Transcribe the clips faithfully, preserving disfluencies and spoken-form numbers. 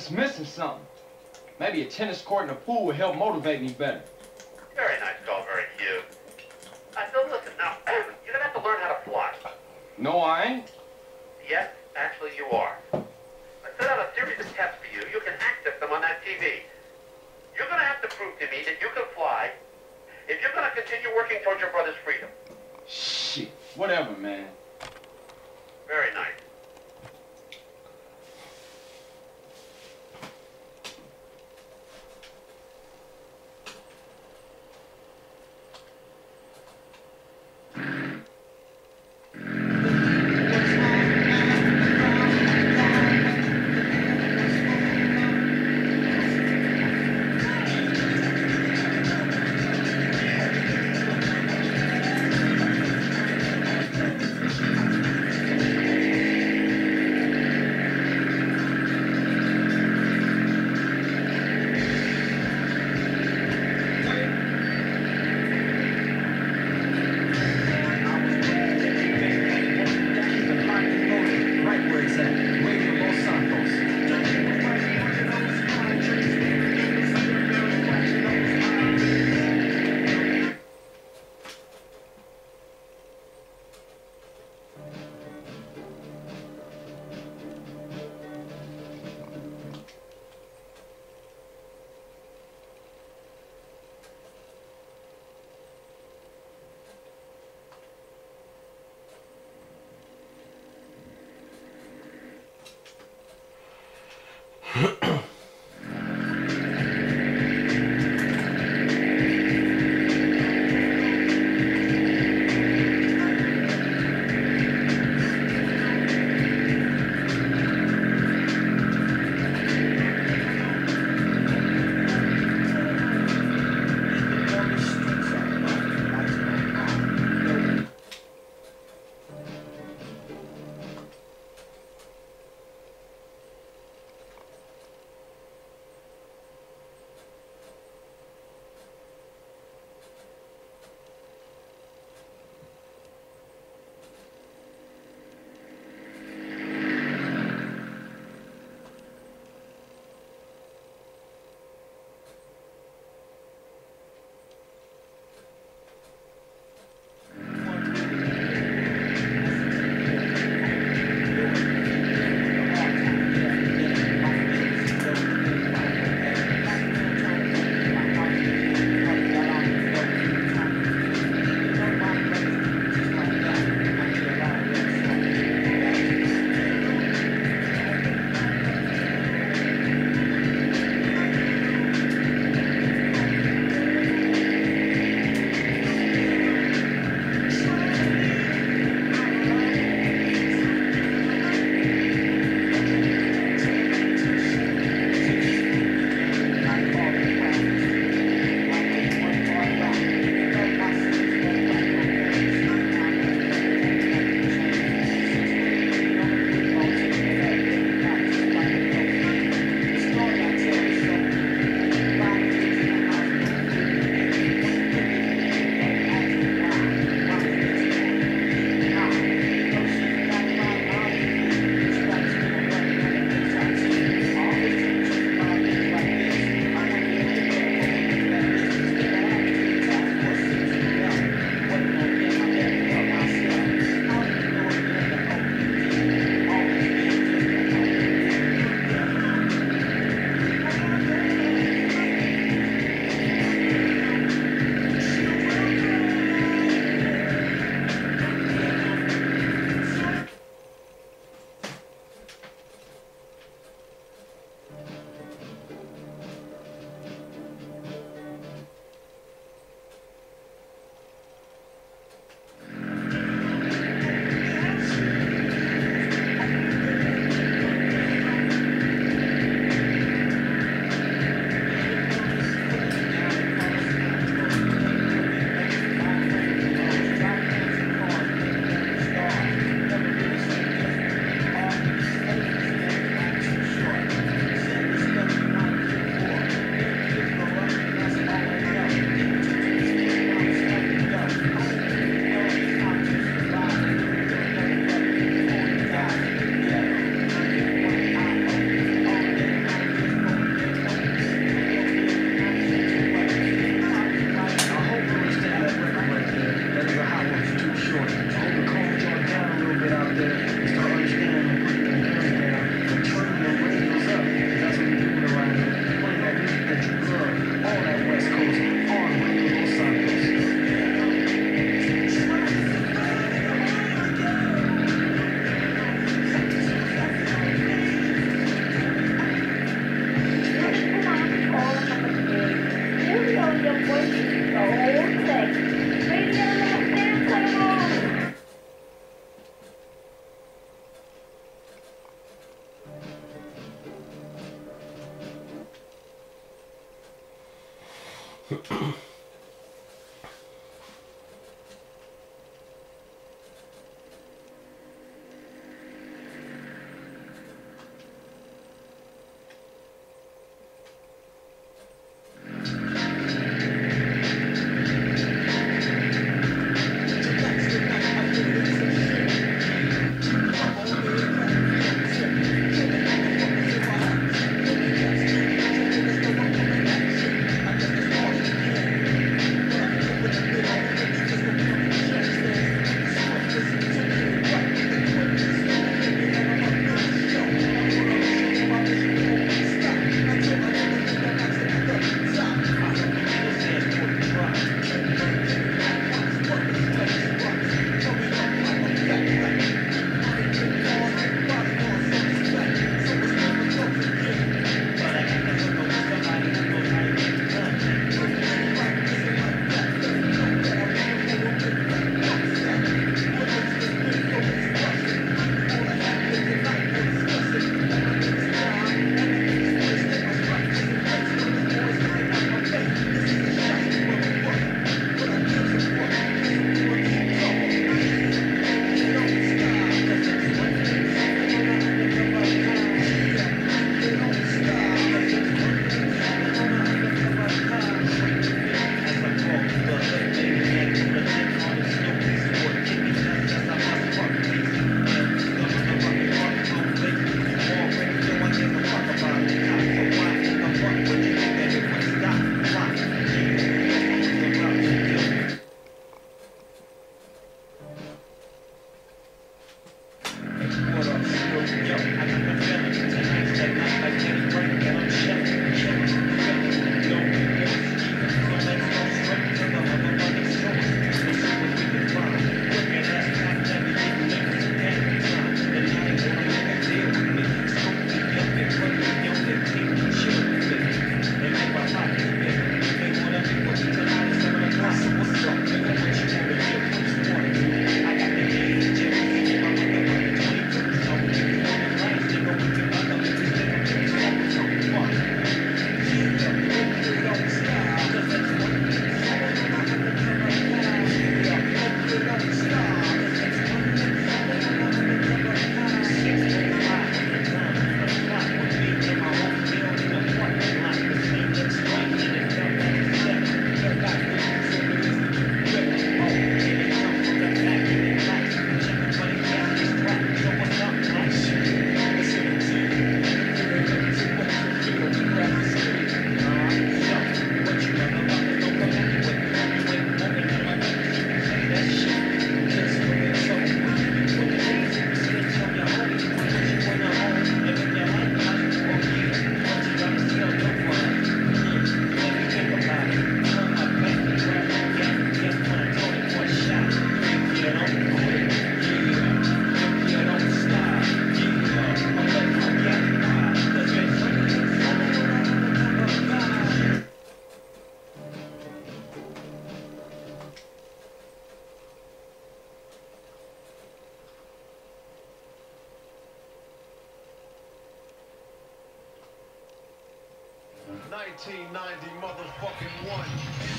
just missing something. Maybe a tennis court and a pool would help motivate me better. Very nice girl, very cute. Uh, so listen, now, you're gonna have to learn how to fly. No, I ain't. Yes, actually you are. I set out a series of tests for you. You can access them on that T V. You're gonna have to prove to me that you can fly if you're gonna continue working towards your brother's freedom. Shit, whatever, man. Very nice. nineteen ninety motherfucking one.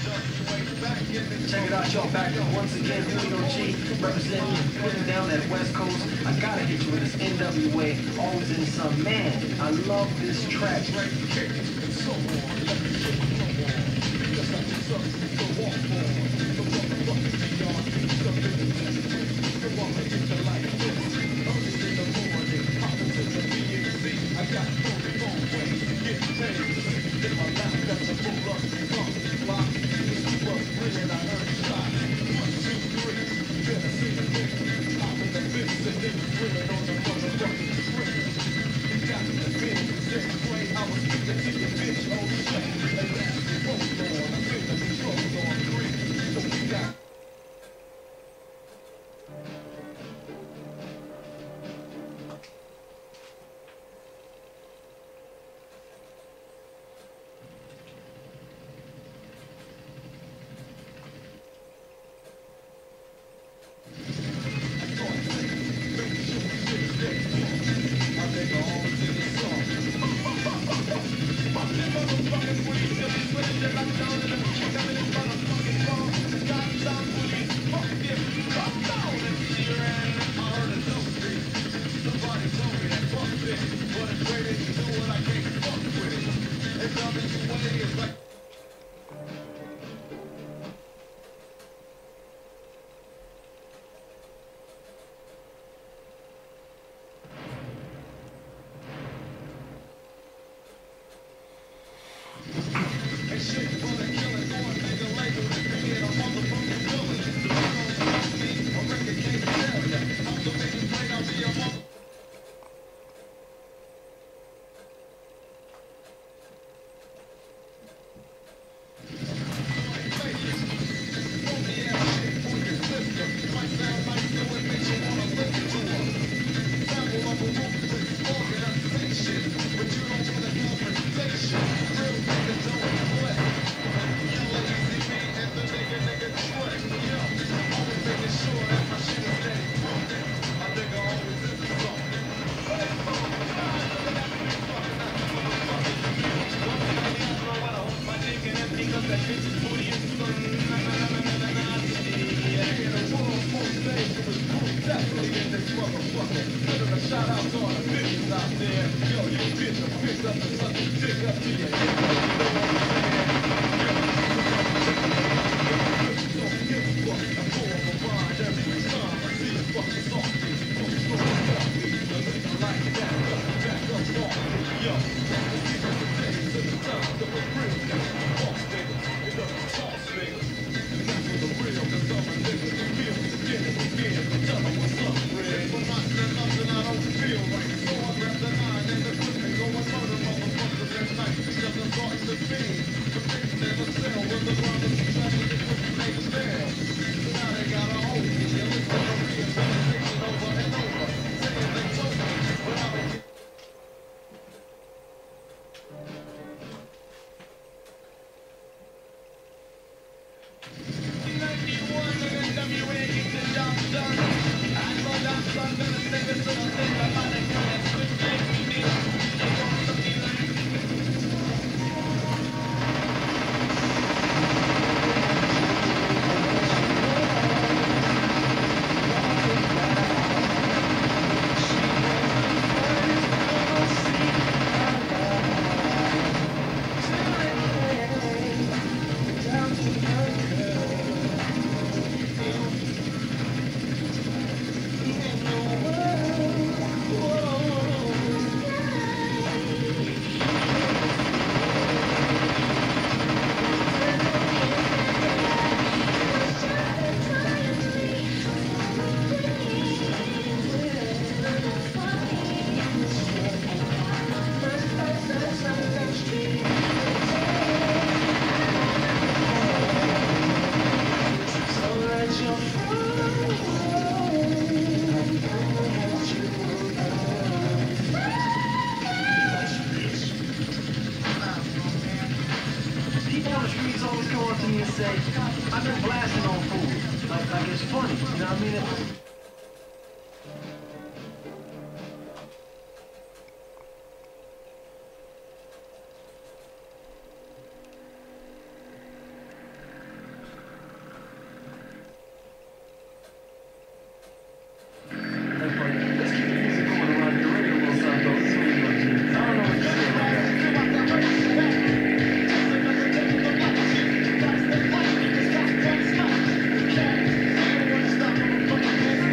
Back in the Check it out, y'all. Back once again, Julio G, representing and putting down that West Coast. I gotta hit you with this N W A, always in some. Man, I love this track. right kick and so on. Let me show you come on. Yes, I just suck to walk on. The motherfucking beyond something to do. Come on, make it like this. Early in the morning, hopping to the B and C. I got phone phone way, get paid. In my lap, that's a full up pump. Lock, this was real, I heard shots. One, two, three, then I see the thing. Hop in the fence and then grilling on the motherfucking screen. You got the bin, said Clay, I was speaking to your bitch, oh shit. People on the streets always come up to me and say, I've been blasting on fools. Like, like it's funny, you know what I mean? Let's keep the music going around the radio, Los Santos. This is what we're gonna do. I don't know what to say about that. Stop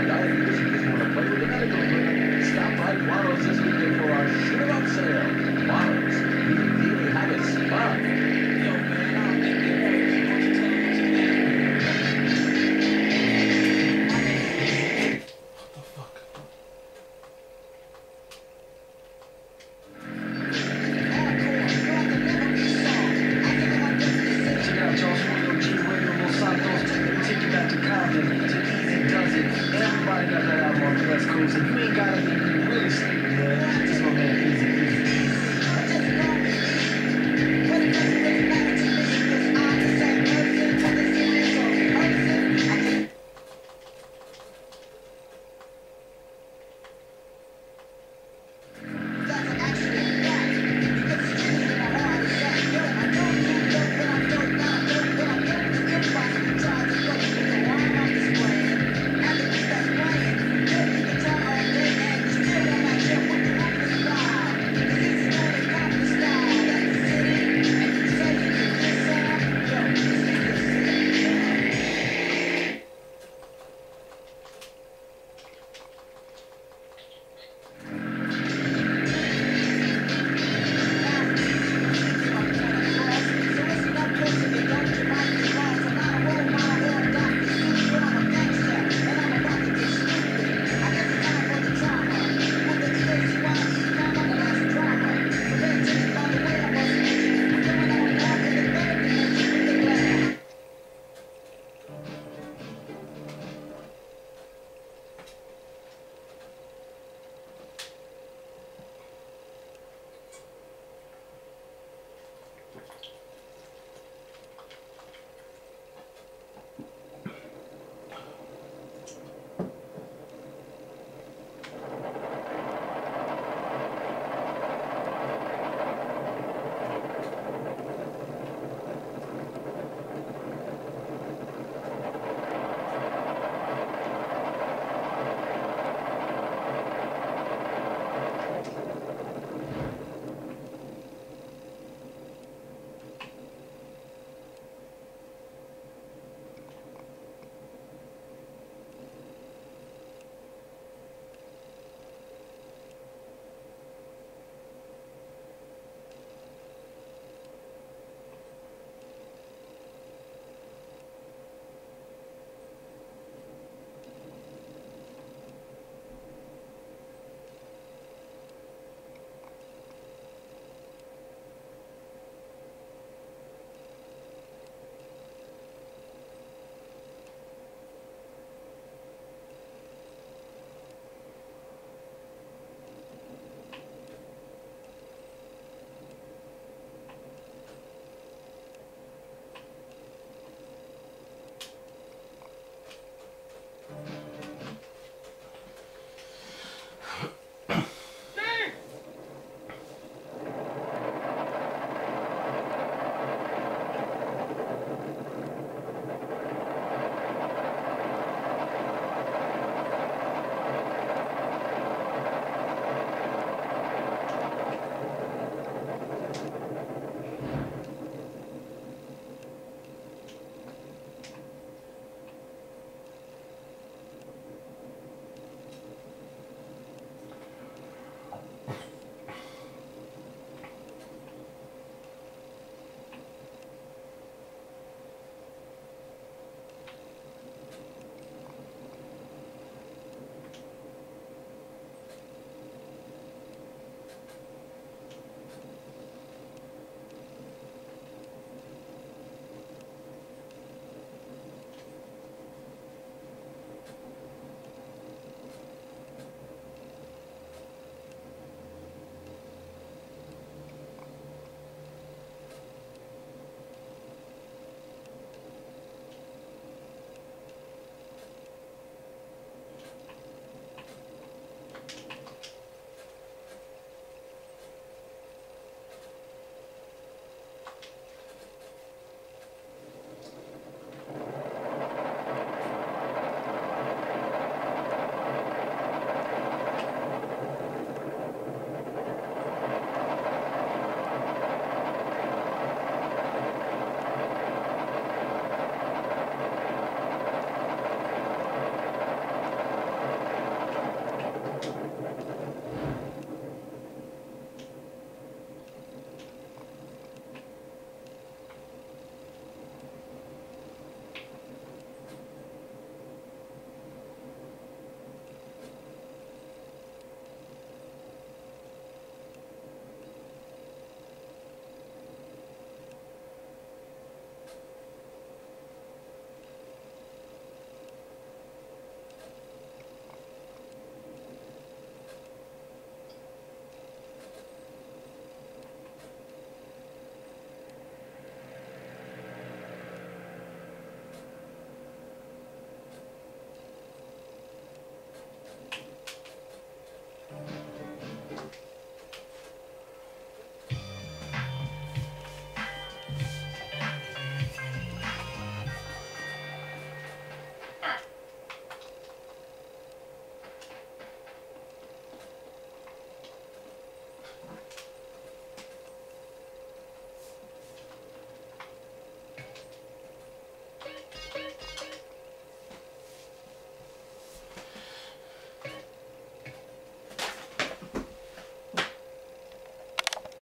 got diet music you want to play with the medical equipment, stop by Juanos this weekend for our Shoot 'em Up sale. Juanos, we really have it spun. Yo, man, I don't think they heard you. Why don't you tell them what's your name? What the fuck? Check out y'all Studio G, Radio Los Santos. Let me take you back to Compton, to Easy Does It. Everybody got that album on the West Coast, and you ain't gotta be really